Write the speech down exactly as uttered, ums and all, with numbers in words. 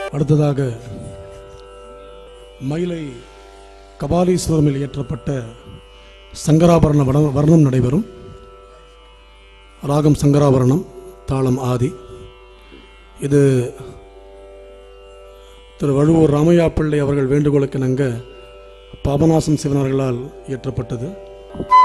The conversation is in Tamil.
அடுத்ததாக மயிலை கபாலீஸ்வரமில் இயற்றப்பட்ட சங்கராபரண வர்ணம் நடைபெறும். ராகம் சங்கராபரணம், தாளம் ஆதி. இது திரு வழுவூர் ராமையா பிள்ளை அவர்கள் வேண்டுகோளுக்கு இணங்க பாபநாசம் சிவனர்களால் இயற்றப்பட்டது.